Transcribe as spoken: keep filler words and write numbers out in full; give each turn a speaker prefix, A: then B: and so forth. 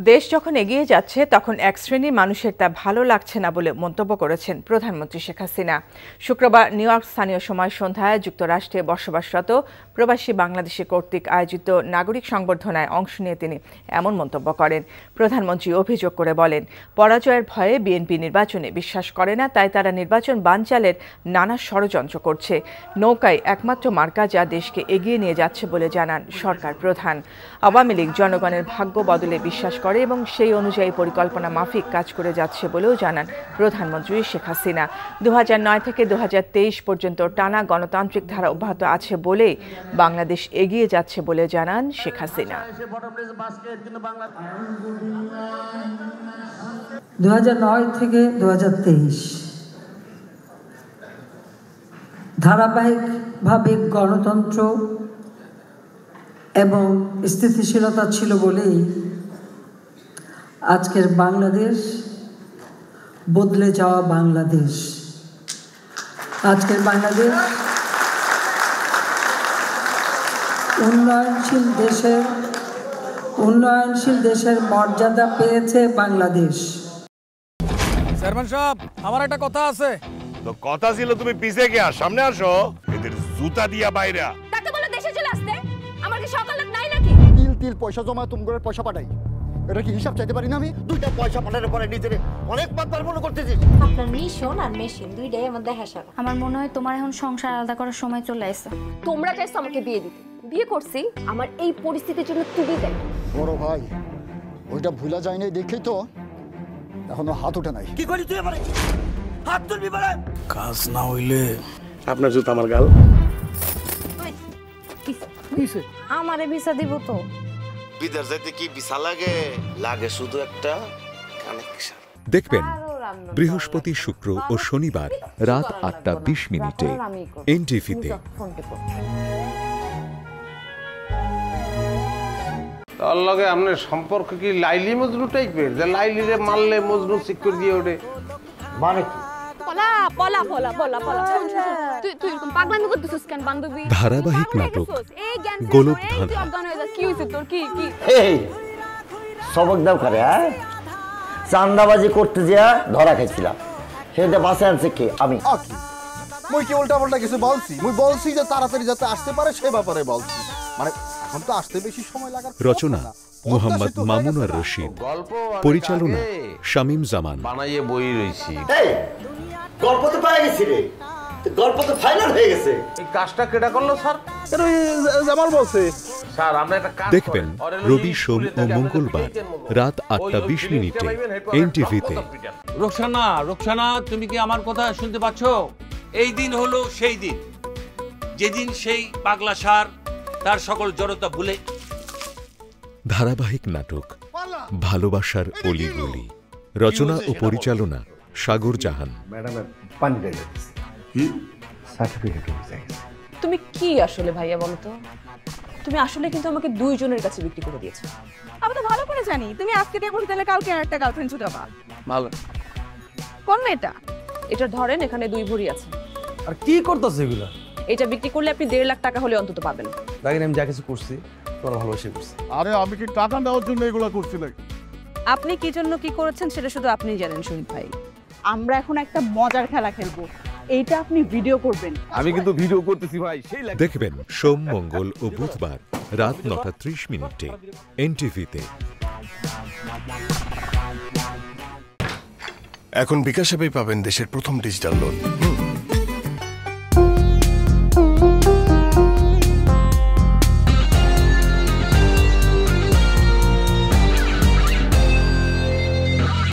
A: দেশ যখন এগিয়ে যাচ্ছে তখন এক শ্রেণীর মানুষের তা ভালো লাগছে না বলে মন্তব্য করেছেন প্রধানমন্ত্রী শেখ হাসিনা। শুক্রবার নিউ ইয়র্ক স্থানীয় সময় সন্ধ্যায় যুক্তরাষ্ট্রে বসবাসরত প্রবাসী বাংলাদেশি কর্তৃক আয়োজিত নাগরিক সংবর্ধনায় অংশ নিয়ে তিনি এমন মন্তব্য করেন। প্রধানমন্ত্রী অভিযোগ করে বলেন, পরাজয়ের ভয়ে বিএনপি নির্বাচনে বিশ্বাস করে না, তাই তারা নির্বাচন বানচালের নানা ষড়যন্ত্র করছে। নৌকায় একমাত্র মার্কা যা দেশকে এগিয়ে নিয়ে যাচ্ছে বলে জানান সরকার প্রধান। আওয়ামী লীগ জনগণের ভাগ্য বদলে বিশ্বাস করে এবং সেই অনুযায়ী পরিকল্পনা মাফিক কাজ করে যাচ্ছে বলেও জানান প্রধানমন্ত্রী শেখ হাসিনা। দু হাজার নয় থেকে দু হাজার তেইশ পর্যন্ত টানা গণতান্ত্রিক ধারা অব্যাহত আছে বলেই বাংলাদেশ এগিয়ে যাচ্ছে বলে জানান শেখ হাসিনা।
B: দু হাজার নয় থেকে দু হাজার তেইশ ধারাবাহিকভাবে গণতন্ত্র এবং স্থিতিশীলতা ছিল বলেই আজকের বাংলাদেশ বদলে যাওয়া বাংলাদেশ। আজকের বাংলাদেশ উন্নয়নশীল দেশের উন্নয়নশীল দেশের মর্যাদা পেয়েছে বাংলাদেশ।
C: চেয়ারম্যান সাহেব, আমার একটা কথা আছে।
D: তো কথা ছিল তুমি পিছে গিয়া সামনে আসো, এদের জুতা দিয়া বাইরা।
E: তাতে বলে দেশে চলে আসতে আমার কি সকাল লোক নাই নাকি?
F: তিল তিল পয়সা জমা তুমি করে পয়সা পাঠাই, এটা কি হিসাব চাইতে পারি না আমি? দুইটা পয়সা পাঠানোর পরে নিজেরে অনেক বারবার মনে করতেছিস।
E: আপনার মিশন আর মেশিন দুইটাই আমার দেখা সারা।
G: আমার মনে হয় তোমার এখন সংসার আলাদা করার সময় চলে আসছে।
E: তোমরা চাইছো আমাকে বিয়ে দিতে, বিয়ে করছি আমার এই পরিস্থিতির জন্য তুমি দেখ।
F: বড় ভাই ওইটা ভুলা যায় নাই দেখেই তো এখনো হাত ওঠে নাই।
C: কি করি তুই আমারে? হাত তুলবি বলে? কাজ না হইলে
D: আপনার জুতা আমার গাল।
G: কিসে? আমারে ভিসা দিব তো।
H: বিদেশ যাইতে কি ভিসা লাগে? লাগে শুধু একটা কানেকশন।
I: দেখবেন বৃহস্পতি, শুক্র ও শনিবার রাত আটটা বিশ মিনিটে এনটিভিতে।
J: তার লগে আপনার সম্পর্ক কি লাইলি মজনু টাইপের, যে লাইলিরে মারলে মজনু চিক করে দিয়ে ওঠে?
F: মানে কি?
E: পলা পলা পলা পলা পলা তুই তুই এরকম পাগলামি করতেছিস কেন বান্ধবী?
I: ধারাবাহিক নাটক গোলক ধাঁধা।
E: কি হইছে তোর? কি কি
K: এই সবক দাও করে, হ্যাঁ চান্দাবাজি করতে যা ধরা খাইছিলাম, সেটা বাসে আনছে কে? আমি।
F: মুই কি উল্টা পাল্টা কিছু বলছি? মুই বলছি যে তাড়াতাড়ি যাতে আসতে পারে সে ব্যাপারে বলছি। মানে এখন তো আসতে বেশি সময় লাগার।
I: রচনা মোহাম্মদ মামুনুর রশিদ, পরিচালনা শামীম জামান।
J: বানাইয়ে বই রইছি।
K: এই গল্প তো পাই গেছি রে, গল্প তো ফাইনাল হয়ে গেছে।
J: এই কাজটা কেডা করলো স্যার?
F: এটা জামাল বলছে।
J: স্যার আমরা একটা কাজ
I: দেখবেন রবি, সোম ও মঙ্গলবার রাত আটটা বিশ মিনিটে এনটিভিতে।
C: রোকসানা, রোকসানা তুমি কি আমার কথা শুনতে পাচ্ছ? এই দিন হলো সেই দিন যেদিন সেই পাগলা সার তার সকল জড়তা ভুলে।
I: ধারাবাহিক নাটক ভালোবাসার অলিগলি। রচনা ও পরিচালনা সাগর জাহান।
E: তুমি কি আসলে ভাইয়া বলো তো? তুমি আসলে কিন্তু আমাকে দুইজনের কাছে বিক্রি করে দিয়েছো। আমি তো ভালো করে জানি তুমি আজকে দিয়ে বলতে গেলে কালকে একটা গার্লফ্রেন্ড ছুটাবা।
C: ভালো
E: কোন মেয়েটা? এটা ধরেন, এখানে দুই ভরি আছে।
C: আর কি করতেছে এগুলা?
E: এটা বিক্রি করলে আপনি দেড় লাখ টাকা হলে অন্তত পাবেন।
C: দেখেন আমি যা কিছু করছি তোরা ভালোবাসে করছি।
F: আরে আমি কি টাকা দেওয়ার জন্য এগুলো করছি নাকি?
E: আপনি কি জন্য কি করেছেন সেটা শুধু আপনিই জানেন শহীদ ভাই। আমরা এখন একটা মজার খেলা খেলবো, এইটা আপনি ভিডিও করবেন।
C: আমি কিন্তু ভিডিও করতেছি ভাই। সেই
I: দেখবেন সোম, মঙ্গল ও বুধবার রাত নটা ত্রিশ মিনিটে এনটিভিতে।
D: এখন বিকাশ অ্যাপেই পাবেন দেশের প্রথম ডিজিটাল লোন।